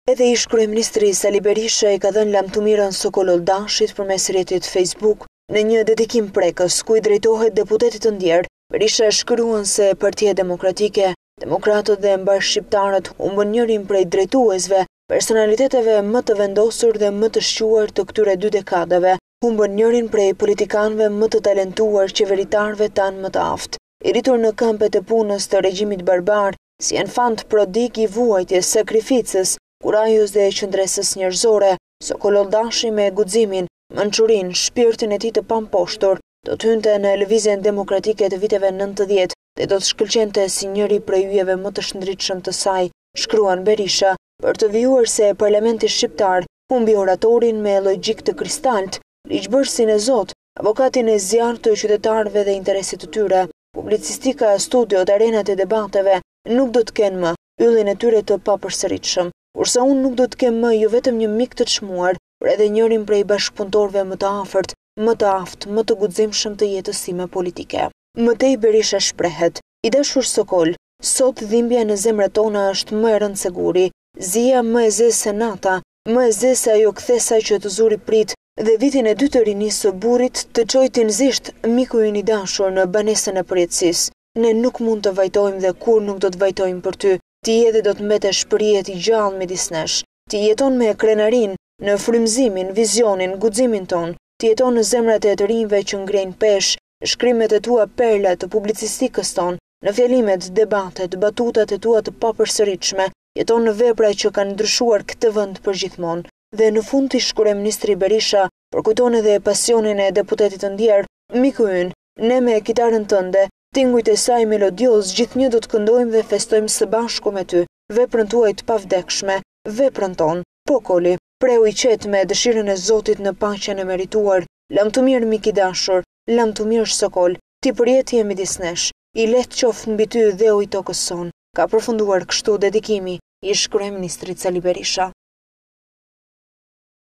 Edhe ish kryeministri Sali Berisha i ka dhënë lamtumirën Sokol Oldashit përmes rrjetit Facebook në një dedikim prekës ku i drejtohet deputetit të ndjerë. Berisha shkruan se Partia Demokratike, demokratët dhe mbar shqiptarët humbën njërin prej drejtuesve, personaliteteve më të vendosur dhe më të shquar të këtyre 2 dekadave, humbën njërin prej politikanëve më të talentuar, qeveritarëve tanë më të aftë. I rritur në këmbët e punës të regjimit barbar, si enfant prodik i vuajtjes, sakrificës, kurajës dhe qëndresës njerëzore, Sokol Oldashi me guximin, mençurinë, shpirtin e tij të pamposhtur, do të hynte në lëvizjen demokratike të viteve 90 dhe do të shkëlqente si njëri prej yjeve më të shndritshëm të saj, shkruan Berisha, për të vijuar se parlamenti shqiptar humbi oratorin me logjik të kristalt, ligjbërësin e Zot, avokatin e zjarrt të qytetarëve dhe interesit të tyre. Publicistika, studiot, arenat e debateve nuk do të kenë më yllin e tyre të papërsëritshëm, kurse unë nuk do të kem më jo vetëm një mik të çmuar, por edhe njërin prej bashkëpunëtorëve më të afërt, më të aftë, më të guximshëm të jetës time politike. Mëtej Berisha shprehet: I dashur Sokol, sot dhimbja në zemrat tona është më e rëndë se guri, zia më e zezë se nata, më e zezë se ajo kthesa që të zuri prit, dhe vitin e 2 të rinisë së burrit të çojë tinëzisht miku ynë i dashur në banesën e përjetësisë. Ne nuk mund të vajtojmë dhe kur nuk do të vajtojmë për ty. Ti edhe do të mbetesh për jetë i gjallë midis nesh. Ti jeton me krenarin, në frymëzimin, vizionin, guximin ton. Ti jeton në zemrat e të rinjve që ngrejnë peshë, në shkrimet e tua perla të publicistikës ton, në fjalimet, debatet, batutat e tua të papërsëritshme. Jeton në vepra që kanë ndryshuar këtë vend përgjithmonë. Dhe në fund ti kryeministri Berisha përkujton edhe pasionin e deputetit të ndjerë: Miku ynë, ne me kitarën tënde, tingujt e saj melodioz, gjithnjë do të këndojmë dhe festojmë së bashku me ty, veprën tuaj të pavdekshme, veprën ton, Pokoli, preu i qetë me dëshirën e Zotit në paqen e merituar, lam të mirë mik i dashur, lam të mirë Sokol, ti përjeti e midis nesh, i lehtë qoftë mbi ty dheu i tokës son, ka përfunduar kështu dedikimi i kryeministrit Sali Berisha.